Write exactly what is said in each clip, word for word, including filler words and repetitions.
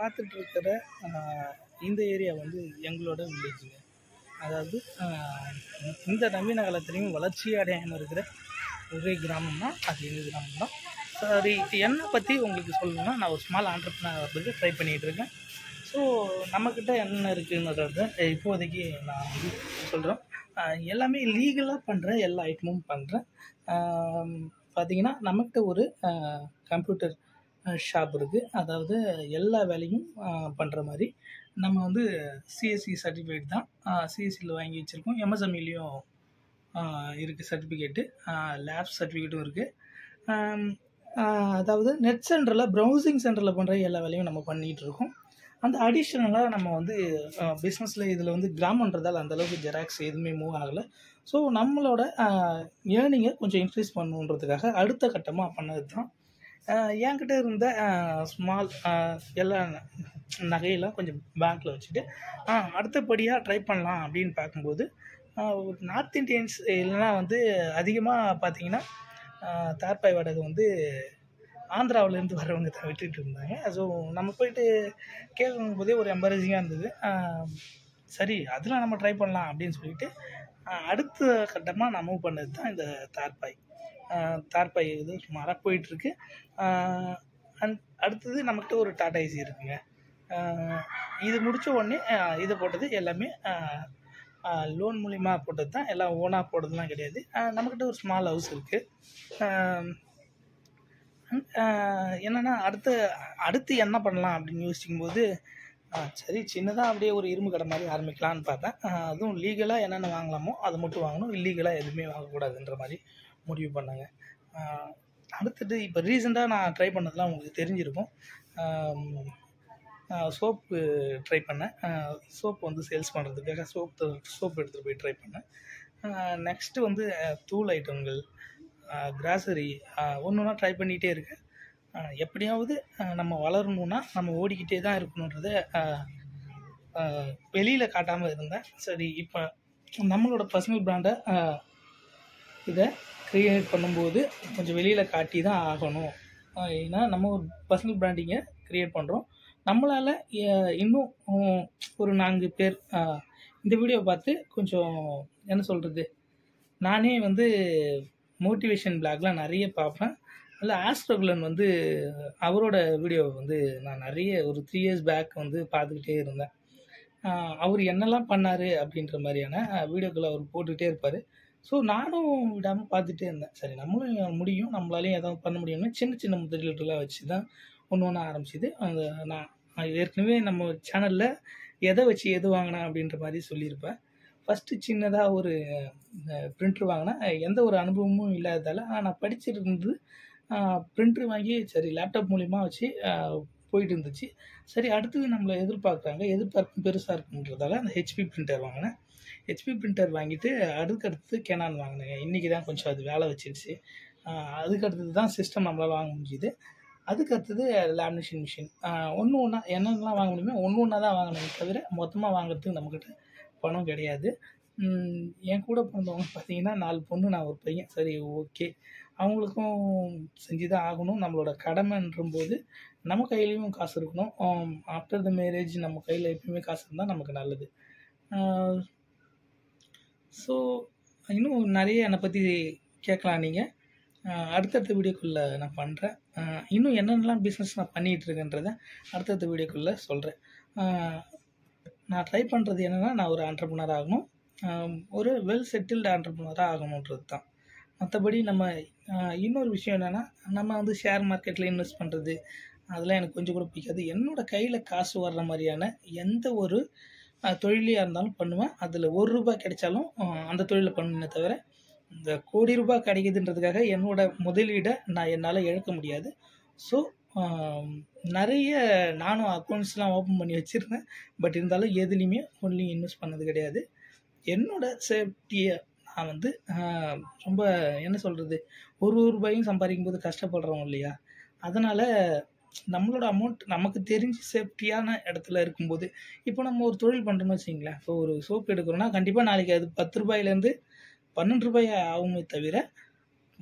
பார்த்துட்டு இருக்கிற இந்த ஏரியா வந்து எங்களோட வில்லேஜுங்க. அதாவது இந்த நவீன காலத்துலேயும் வளர்ச்சி அடையாமல் இருக்கிற ஒரே கிராமம்னா அது எங்கள் கிராமம் தான். சரி, என்னை பற்றி உங்களுக்கு சொல்லணும்னா, நான் ஒரு ஸ்மால் ஆண்டர்ப்ரனர் ஆகிறதுக்கு ட்ரை பண்ணிகிட்டு இருக்கேன். ஸோ நம்மக்கிட்ட என்ன இருக்குங்கிறத இப்போதைக்கு நான் வந்து சொல்கிறேன். எல்லாமே லீகலாக பண்ணுறேன், எல்லா ஐட்டமும் பண்ணுறேன். பார்த்திங்கன்னா நம்மக்கிட்ட ஒரு கம்ப்யூட்டர் ஷாப் இருக்குது. அதாவது எல்லா வேலையும் பண்ணுற மாதிரி நம்ம வந்து சிஎஸ்சி சர்டிஃபிகேட் தான், சிஎஸ்சியில் வாங்கி வச்சுருக்கோம். எம்எஸ்எம்இலையும் இருக்குது சர்டிஃபிகேட்டு, லேப் சர்டிஃபிகேட்டும் இருக்குது. அதாவது நெட் சென்டரில் ப்ரௌசிங் சென்டரில் பண்ணுற எல்லா வேலையும் நம்ம பண்ணிகிட்டு இருக்கோம். அந்த அடிஷ்னலாக நம்ம வந்து பிஸ்னஸில் இதில் வந்து கிராமன்றதால் அந்தளவுக்கு ஜெராக்ஸ் எதுவுமே மூவ் ஆகலை. ஸோ நம்மளோட ஏர்னிங்கை கொஞ்சம் இன்க்ரீஸ் பண்ணணுன்றதுக்காக அடுத்த கட்டமாக பண்ணது தான். என்கிட்ட இருந்த ஸ்மால் எல்லா நகையெல்லாம் கொஞ்சம் பேங்க்கில் வச்சுட்டு அடுத்தபடியாக ட்ரை பண்ணலாம் அப்படின்னு பார்க்கும்போது, நார்த் இண்டியன்ஸ் இல்லைனா வந்து அதிகமாக பார்த்திங்கன்னா தார்பாய் வாடகை வந்து ஆந்திராவிலேருந்து வரவங்க தான் விட்டுட்டு இருந்தாங்க. ஸோ நம்ம போயிட்டு கேட்கும் போதே ஒரு எம்பரேசிங்காக இருந்தது. சரி, அதில் நம்ம ட்ரை பண்ணலாம் அப்படின்னு சொல்லிட்டு அடுத்த கட்டமாக நான் மூவ் பண்ணது தான் இந்த தார்பாய். தார்பாய் இது சுமாராக போயிட்டுருக்கு. அண்ட் அடுத்தது நம்மக்கிட்ட ஒரு டாடா ஏசி இருக்குங்க. இது முடித்த உடனே இதை போட்டது எல்லாமே லோன் மூலிமா போட்டது தான், எல்லாம் ஓனாக போட்டதுலாம் கிடையாது. நம்மக்கிட்ட ஒரு ஸ்மால் ஹவுஸ் இருக்குது. என்னென்னா அடுத்த அடுத்து என்ன பண்ணலாம் அப்படின்னு யோசிக்கும்போது, சரி சின்னதாக அப்படியே ஒரு இரும்பு கடை மாதிரி ஆரம்பிக்கலான்னு பார்த்தேன். அதுவும் லீகலாக என்னென்ன வாங்கலாமோ அதை மட்டும் வாங்கணும், இல்லீகலாக எதுவுமே வாங்கக்கூடாதுன்ற மாதிரி முடிவு பண்ணாங்க. அடுத்தது இப்போ ரீசெண்டாக நான் ட்ரை பண்ணதெல்லாம் உங்களுக்கு தெரிஞ்சிருக்கும். சோப்பு ட்ரை பண்ணேன். சோப்பு வந்து சேல்ஸ் பண்ணுறதுக்காக சோப்பு சோப்பு எடுத்துகிட்டு போய் ட்ரை பண்ணேன். நெக்ஸ்ட்டு வந்து தூள் ஐட்டங்கள், கிராசரி ஒன்று ஒன்றா ட்ரை பண்ணிகிட்டே இருக்கேன். எப்படியாவது நம்ம வளரணுன்னா நம்ம ஓடிக்கிட்டே தான் இருக்கணுன்றத வெளியில் காட்டாமல் இருந்தேன். சரி, இப்போ நம்மளோட பர்சனல் பிராண்டை இதை க்ரியேட் பண்ணும்போது கொஞ்சம் வெளியில் காட்டி தான் ஆகணும். ஏன்னா நம்ம ஒரு பர்சனல் பிராண்டிங்கை க்ரியேட் பண்ணுறோம். நம்மளால் இன்னும் ஒரு நான்கு பேர் இந்த வீடியோ பார்த்து கொஞ்சம் என்ன சொல்கிறது, நானே வந்து மோட்டிவேஷன் பிளாக்லாம் நிறைய பார்ப்பேன். அதில் ஆஸ்ட்ரோகுலன் வந்து அவரோட வீடியோவை வந்து நான் நிறைய ஒரு த்ரீ இயர்ஸ் பேக் வந்து பார்த்துக்கிட்டே இருந்தேன். அவர் என்னெல்லாம் பண்ணார் அப்படின்ற மாதிரியான வீடியோக்களை அவர் போட்டுக்கிட்டே இருப்பார். ஸோ நானும் விடாமல் பார்த்துட்டே இருந்தேன். சரி, நம்மளும் முடியும், நம்மளாலையும் எதாவது பண்ண முடியும்னு சின்ன சின்ன முதலீடுலாம் வச்சு தான் ஒன்று ஒன்றா ஆரம்பிச்சிது. அந்த நான் ஏற்கனவே நம்ம சேனலில் எதை வச்சு எது வாங்கினேன் அப்படின்ற மாதிரி சொல்லியிருப்பேன். ஃபஸ்ட்டு சின்னதாக ஒரு ப்ரிண்ட்ரு வாங்கினேன். எந்த ஒரு அனுபவமும் இல்லாததால் நான் படிச்சுட்டு இருந்தது ப்ரிண்ட்ரு வாங்கி சரி லேப்டாப் மூலிமா வச்சு போயிட்டு இருந்துச்சு. சரி, அடுத்தது நம்மளை எதிர்பார்க்குறாங்க, எதிர்பார்ப்பு பெருசாக இருக்குன்றதால அந்த ஹெச்பி பிரிண்டர் வாங்கினேன். ஹெச்பி பிரிண்டர் வாங்கிட்டு அதுக்கடுத்து கேனான் வாங்கினேங்க. இன்றைக்கி தான் கொஞ்சம் அது வேலை வச்சிருச்சு. அதுக்கடுத்தது தான் சிஸ்டம் நம்மளால் வாங்க முடிஞ்சுது. அதுக்கடுத்தது லேமினேஷன் மிஷின். ஒன்று ஒன்றா என்னென்னலாம் வாங்க முடியுமோ ஒன்று ஒன்றா தான் வாங்கினே தவிர மொத்தமாக வாங்குறதுக்கு நம்மக்கிட்ட பணம் கிடையாது. என் கூட பிறந்தவங்க பார்த்திங்கன்னா நாலு பொண்ணு, நான் ஒரு பையன். சரி, ஓகே, அவங்களுக்கும் செஞ்சு தான் ஆகணும். நம்மளோட கடமைன்றம்போது நம்ம கையிலையும் காசு இருக்கணும். ஆஃப்டர் த மேரேஜ் நம்ம கையில் எப்பயுமே காசு இருந்தால் நமக்கு நல்லது. ஸோ இன்னும் நிறைய என்னை பற்றி கேட்கலாம் நீங்கள். அடுத்தடுத்த வீடியோக்குள்ளே நான் பண்ணுறேன். இன்னும் என்னென்னலாம் பிஸ்னஸ் நான் பண்ணிகிட்ருக்கேன்றதை அடுத்தடுத்த வீடியோக்குள்ளே சொல்கிறேன். நான் ட்ரை பண்ணுறது என்னென்னா, நான் ஒரு ஆண்டர்ப்ரனர் ஆகணும், ஒரு வெல் செட்டில்டு ஆண்டர்ப்ரனராக ஆகணுன்றது தான். மற்றபடி நம்ம இன்னொரு விஷயம் என்னென்னா, நம்ம வந்து ஷேர் மார்க்கெட்டில் இன்வெஸ்ட் பண்ணுறது அதெல்லாம் எனக்கு கொஞ்சம் கூட பிடிக்காது. என்னோடய கையில் காசு வர்ற மாதிரியான எந்த ஒரு தொழிலையாக இருந்தாலும் பண்ணுவேன். அதில் ஒரு ரூபாய் கிடைச்சாலும் அந்த தொழிலை பண்ணுவேனே தவிர இந்த கோடி ரூபாய் கிடைக்குதுன்றதுக்காக என்னோடய முதலீடை நான் என்னால் இழக்க முடியாது. ஸோ நிறைய நானும் அக்கௌண்ட்ஸ்லாம் ஓப்பன் பண்ணி வச்சுருந்தேன். பட் இருந்தாலும் எதுலேயுமே ஒன்லி இன்வெஸ்ட் பண்ணது கிடையாது. என்னோடய சேஃப்டியை நான் வந்து ரொம்ப என்ன சொல்கிறது, ஒரு ஒரு ரூபாயும் சம்பாதிக்கும் போது கஷ்டப்படுறோம் இல்லையா, அதனால் நம்மளோட அமௌண்ட் நமக்கு தெரிஞ்சு சேஃப்டியான இடத்துல இருக்கும்போது, இப்போ நம்ம ஒரு தொழில் பண்ணுறோன்னு வச்சிங்களேன், இப்போ ஒரு சோப்பு எடுக்கிறோன்னா கண்டிப்பாக நாளைக்கு அது பத்து ரூபாயிலேருந்து பன்னெண்டு ரூபாய் ஆகுமே தவிர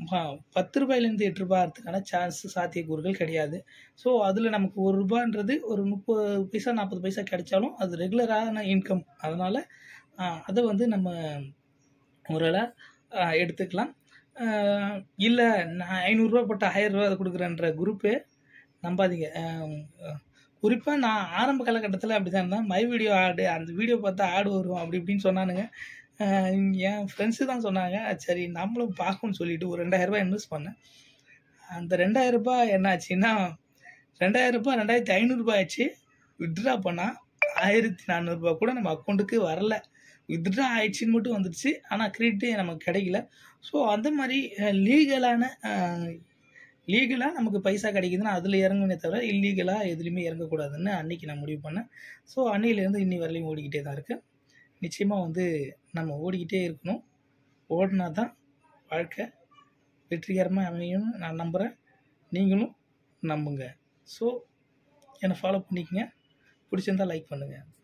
பத்து ரூபாயிலேருந்து எட்டு ரூபாய் ஆகிறதுக்கான சான்ஸ் சாத்தியக்கூறுகள் கிடையாது. ஸோ அதில் நமக்கு ஒரு ரூபான்றது ஒரு முப்பது பைசா நாற்பது பைசா கிடைச்சாலும் அது ரெகுலரான இன்கம். அதனால் அதை வந்து நம்ம ஓரளவு எடுத்துக்கலாம். இல்லை நான் ஐநூறுரூவா போட்டு ஆயிரம் ரூபா கொடுக்குறேன்ற குரூப்பே நம்பாதீங்க. குறிப்பாக நான் ஆரம்ப காலகட்டத்தில் அப்படி தான் இருந்தேன். மை வீடியோ ஆடு, அந்த வீடியோ பார்த்தா ஆடு வரும் அப்படி இப்படின்னு சொன்னானுங்க. என் ஃப்ரெண்ட்ஸு தான் சொன்னாங்க. சரி நம்மளும் பார்க்கணும்னு சொல்லிட்டு ஒரு ரெண்டாயிரரூபா இன்வெஸ்ட் பண்ணேன். அந்த ரெண்டாயிரரூபா என்ன ஆச்சுன்னா ரெண்டாயிரரூபா ரெண்டாயிரத்தி ஐநூறுரூபா ஆச்சு. வித்ட்ரா பண்ணால் ஆயிரத்தி நானூறுரூபா கூட நம்ம அக்கௌண்ட்டுக்கு வரல. வித்ட்ரா ஆயிடுச்சின்னு மட்டும் வந்துடுச்சு, ஆனால் கிரெடிட்டே நமக்கு கிடைக்கல. ஸோ அந்த மாதிரி லீகலான லீகலாக நமக்கு பைசா கிடைக்குதுன்னா அதில் இறங்குனே தவிர இல்லீகலாக எதுலேயுமே இறங்கக்கூடாதுன்னு அன்றைக்கி நான் முடிவு பண்ணேன். ஸோ அன்னையிலேருந்து இன்னி வரலையும் ஓடிக்கிட்டே தான் இருக்குது. நிச்சயமாக வந்து நம்ம ஓடிக்கிட்டே இருக்கணும். ஓடினா தான் வாழ்க்கை வெற்றிகரமாக அமையும்னு நான் நம்புகிறேன். நீங்களும் நம்புங்க. ஸோ என்னை ஃபாலோ பண்ணிக்கங்க. பிடிச்சிருந்தால் லைக் பண்ணுங்கள்.